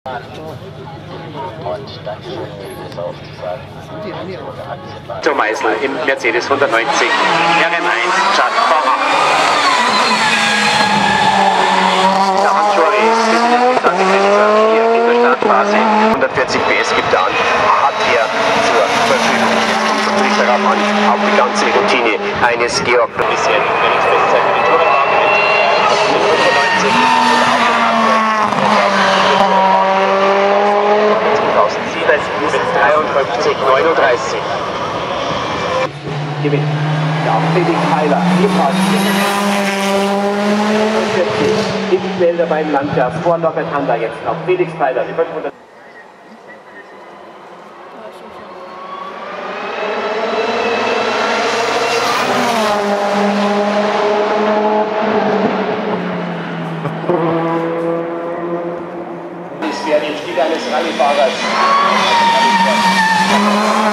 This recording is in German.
Zum Meißel im Mercedes 190 RM1 Stadtfahrer. Der Schori hier in der Startphase. 140 PS gibt er an, hat er zur Verfügung. Jetzt kommt natürlich darauf an, auf die ganze Routine eines Georg. Bisher die Trainingsbestzeit für den Tourenwagen mit 95 und auch 2007 mit 53,39. Gewinnt. Ja, Felix Heiler, ebenfalls 40 im Felder beim Landgas, vor Norbert Hander jetzt noch. Felix Heiler, die 500. Das wäre der Stil eines Rallye-Fahrers.